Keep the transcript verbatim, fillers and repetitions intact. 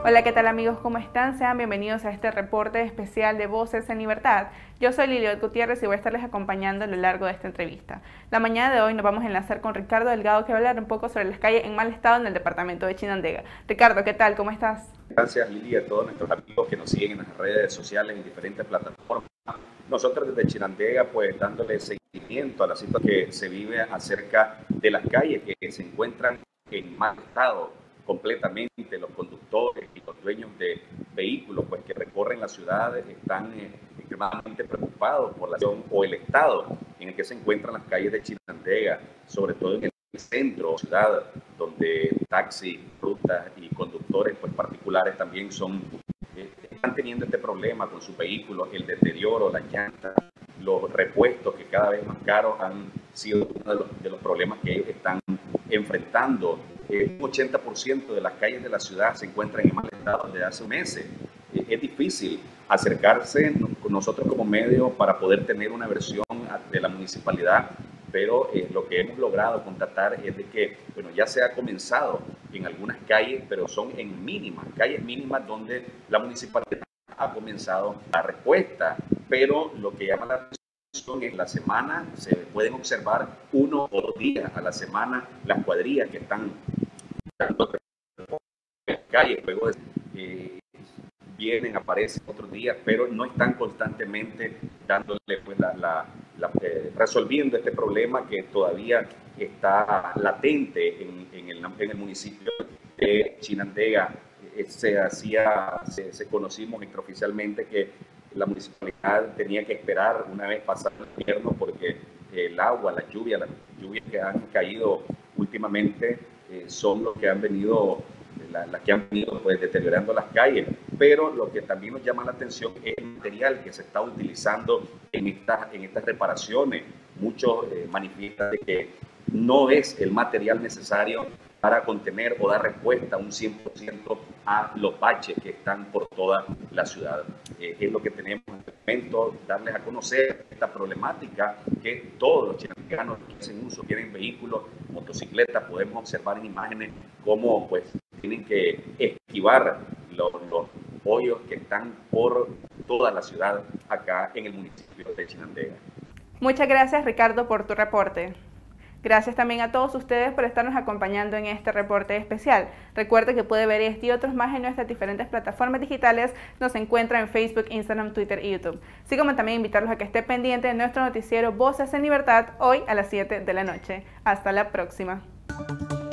Hola, ¿qué tal amigos? ¿Cómo están? Sean bienvenidos a este reporte especial de Voces en Libertad. Yo soy Liliot Gutiérrez y voy a estarles acompañando a lo largo de esta entrevista. La mañana de hoy nos vamos a enlazar con Ricardo Delgado, que va a hablar un poco sobre las calles en mal estado en el departamento de Chinandega. Ricardo, ¿qué tal? ¿Cómo estás? Gracias, Lili, a todos nuestros amigos que nos siguen en las redes sociales, en diferentes plataformas. Nosotros desde Chinandega, pues dándole seguimiento a la situación que se vive acerca de las calles que se encuentran en mal estado completamente. Los conductores y los dueños de vehículos pues, que recorren las ciudades están eh, extremadamente preocupados por la situación o el estado en el que se encuentran las calles de Chinandega, sobre todo en el centro, ciudad, donde taxis, rutas y conductores pues, particulares también son, eh, están teniendo este problema con sus vehículos, el deterioro, las llantas, los repuestos que cada vez más caros han sido uno de los, de los problemas que ellos están enfrentando. Eh, un ochenta por ciento de las calles de la ciudad se encuentran en mal estado desde hace meses. Eh, es difícil acercarse nosotros como medio para poder tener una versión de la municipalidad, pero eh, lo que hemos logrado constatar es de que, bueno, ya se ha comenzado en algunas calles, pero son en mínimas, calles mínimas donde la municipalidad ha comenzado la respuesta, pero lo que llama la atención es la semana, se pueden observar uno o dos días a la semana las cuadrillas que están dando en las calles, luego eh, vienen, aparecen otros días, pero no están constantemente dándole pues, la, la, la eh, resolviendo este problema que todavía está latente en, en, el, en el municipio de Chinandega. Eh, se hacía, se, se conocimos extraoficialmente que la municipalidad tenía que esperar una vez pasado el invierno porque el agua, la lluvia, las lluvias que han caído últimamente eh, son los que han venido las la que han venido pues, deteriorando las calles, pero lo que también nos llama la atención es el material que se está utilizando en estas, en estas reparaciones. Muchos eh, manifiestan de que no es el material necesario para contener o dar respuesta a un cien por ciento a los baches que están por toda la ciudad. Eh, es lo que tenemos en este momento, darles a conocer esta problemática que todos los chinandeganos que hacen uso, tienen vehículos, motocicletas, podemos observar en imágenes cómo pues tienen que esquivar los, los hoyos que están por toda la ciudad acá en el municipio de Chinandega. Muchas gracias, Ricardo, por tu reporte. Gracias también a todos ustedes por estarnos acompañando en este reporte especial. Recuerde que puede ver este y otros más en nuestras diferentes plataformas digitales. Nos encuentra en Facebook, Instagram, Twitter y YouTube. Así como también invitarlos a que esté pendiente de nuestro noticiero Voces en Libertad hoy a las siete de la noche. Hasta la próxima.